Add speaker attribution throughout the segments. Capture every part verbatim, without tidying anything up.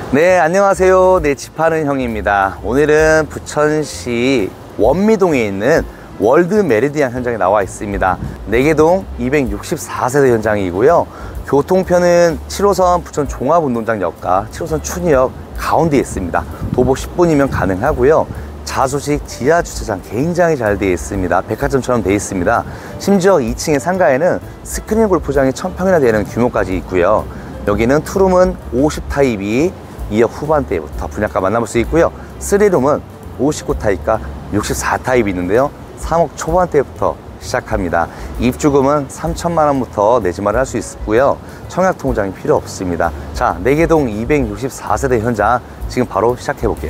Speaker 1: 네, 안녕하세요. 네, 집하는 형입니다. 오늘은 부천시 원미동에 있는 월드 메리디안 현장에 나와 있습니다. 내개동 이백육십사 세대 현장이고요. 교통편은 칠 호선 부천 종합운동장역과 칠 호선 춘희역 가운데에 있습니다. 도보 십 분이면 가능하고요. 자소식 지하 주차장 굉장히 잘 되어 있습니다. 백화점처럼 되어 있습니다. 심지어 이 층의 상가에는 스크린 골프장이 천 평이나 되는 규모까지 있고요. 여기는 투룸은 오십 타입이 이억 후반대부터 분양가 만나볼 수 있고요. 쓰리룸은 오십구 타입과 육십사 타입이 있는데요. 삼억 초반대부터 시작합니다. 입주금은 삼천만 원부터 내지마를 할 수 있고요. 청약 통장이 필요 없습니다. 자, 내개동 이백육십사 세대 현장 지금 바로 시작해 볼게요.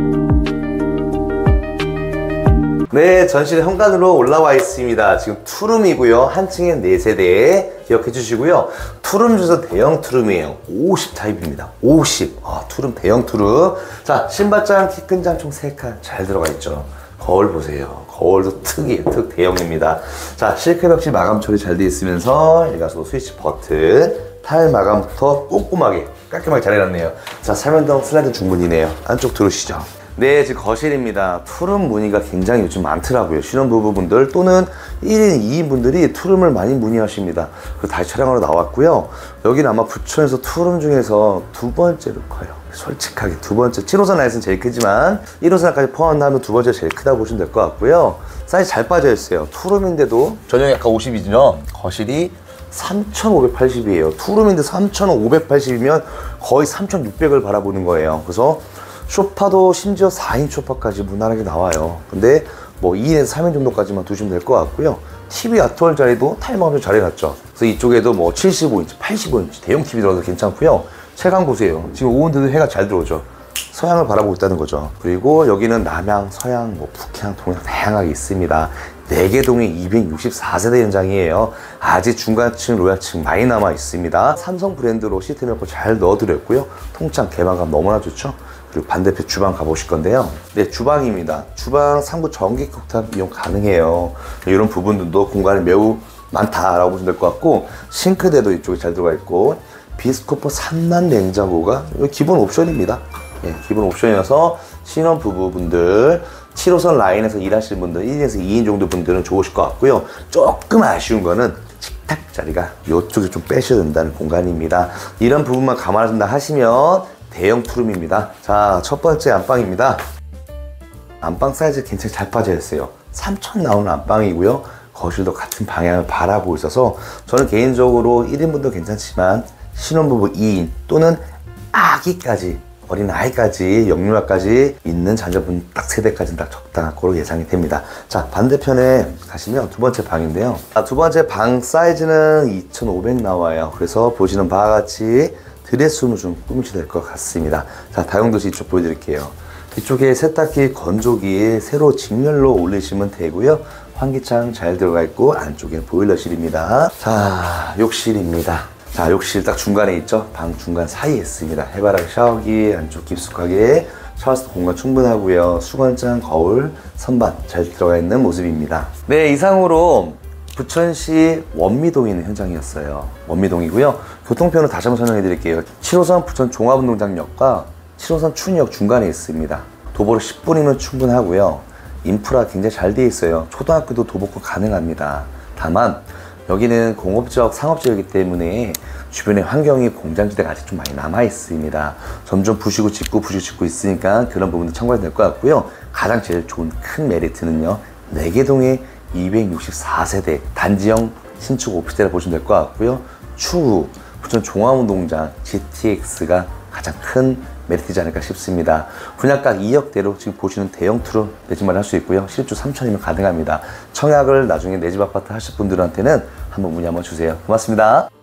Speaker 1: 네, 전실 현관으로 올라와 있습니다. 지금 투룸이고요. 한 층에 네 세대 기억해 주시고요. 투룸 중에서 대형 투룸이에요. 오십 타입입니다. 오십. 아, 투룸, 대형 투룸. 자, 신발장, 키 큰 장 총 세 칸 잘 들어가 있죠. 거울 보세요. 거울도 특이에요. 특 대형입니다. 자, 실크 벽지 마감 처리 잘 되어 있으면서 일가구 스위치 버튼, 타일 마감부터 꼼꼼하게 깔끔하게 잘 해놨네요. 자, 삼연동 슬라이드 중문이네요. 안쪽 들어오시죠. 네, 지금 거실입니다. 투룸 문의가 굉장히 요즘 많더라고요. 신혼부부분들 또는 일 인, 이 인 분들이 투룸을 많이 문의하십니다. 그래서 다시 촬영하러 나왔고요. 여기는 아마 부천에서 투룸 중에서 두 번째로 커요. 솔직하게 두 번째. 칠 호선 라인은 제일 크지만 일 호선까지 포함하면 두 번째 제일 크다고 보시면 될 것 같고요. 사이즈 잘 빠져있어요. 투룸인데도 전용이 아까 오십이죠. 거실이 삼천오백팔십이에요. 투룸인데 삼천오백팔십이면 거의 삼천육백을 바라보는 거예요. 그래서 소파도 심지어 사 인 소파까지 무난하게 나와요. 근데 뭐 이 인에서 삼 인 정도까지만 두시면 될 것 같고요. 티비 아트월 자리도 타임아웃을 잘 해놨죠. 그래서 이쪽에도 뭐 칠십오 인치, 팔십오 인치 대형 티비 들어가도 괜찮고요. 채광 보세요. 지금 오온데도 해가 잘 들어오죠. 서양을 바라보고 있다는 거죠. 그리고 여기는 남향, 서양, 뭐 북향, 동향 다양하게 있습니다. 내개동이 이백육십사 세대 현장이에요. 아직 중간층, 로얄층 많이 남아 있습니다. 삼성 브랜드로 시스템 에어컨 잘 넣어드렸고요. 통창 개방감 너무나 좋죠. 그리고 반대편 주방 가보실 건데요. 네, 주방입니다. 주방 상부 전기 쿡탑 이용 가능해요. 이런 부분들도 공간이 매우 많다라고 보시면 될 것 같고, 싱크대도 이쪽에 잘 들어가 있고, 비스코프 삼 단 냉장고가 기본 옵션입니다. 네, 기본 옵션이어서 신혼부부분들, 칠 호선 라인에서 일하시는 분들, 일 인에서 이 인 정도 분들은 좋으실 것 같고요. 조금 아쉬운 거는 식탁 자리가 이쪽에 좀 빼셔야 된다는 공간입니다. 이런 부분만 감안하신다 하시면 대형 투룸입니다. 자, 첫 번째 안방입니다. 안방 사이즈 굉장히 잘 빠져있어요. 삼천 나오는 안방이고요. 거실도 같은 방향을 바라보고 있어서 저는 개인적으로 일 인분도 괜찮지만 신혼부부 이 인 또는 아기까지, 어린 아이까지, 영유아까지 있는 자녀분 딱 세대까지는 딱 적당한 거로 예상이 됩니다. 자, 반대편에 가시면 두 번째 방인데요. 아, 두 번째 방 사이즈는 이천오백 나와요. 그래서 보시는 바와 같이 드레스룸을 좀 꾸미셔야 될 것 같습니다. 자, 다용도실 이쪽 보여드릴게요. 이쪽에 세탁기, 건조기 새로 직렬로 올리시면 되고요. 환기창 잘 들어가 있고 안쪽에는 보일러실입니다. 자, 욕실입니다. 자, 욕실 딱 중간에 있죠. 방 중간 사이에 있습니다. 해바라기 샤워기, 안쪽 깊숙하게 샤워스도 공간 충분하고요. 수건장, 거울, 선반 잘 들어가 있는 모습입니다. 네, 이상으로 부천시 원미동에 있는 현장이었어요. 원미동이고요. 교통편은 다시 한번 설명해 드릴게요. 칠 호선 부천 종합운동장역과 칠 호선 춘희역 중간에 있습니다. 도보로 십 분이면 충분하고요. 인프라 굉장히 잘 되어 있어요. 초등학교도 도보권 가능합니다. 다만 여기는 공업지역, 상업지역이기 때문에 주변의 환경이 공장지대가 아직 좀 많이 남아 있습니다. 점점 부시고 짓고 부시고 짓고 있으니까 그런 부분도 참고해야 될 것 같고요. 가장 제일 좋은 큰 메리트는요, 내개동의 이백육십사 세대 단지형 신축 오피스텔을 보시면 될 것 같고요. 추후 부천 종합운동장 지티엑스가 가장 큰 메리트이지 않을까 싶습니다. 분양가 이억대로 지금 보시는 대형 투룸 내집마련 할 수 있고요. 실주 삼천이면 가능합니다. 청약을 나중에 내 집 아파트 하실 분들한테는 한번 문의 한번 주세요. 고맙습니다.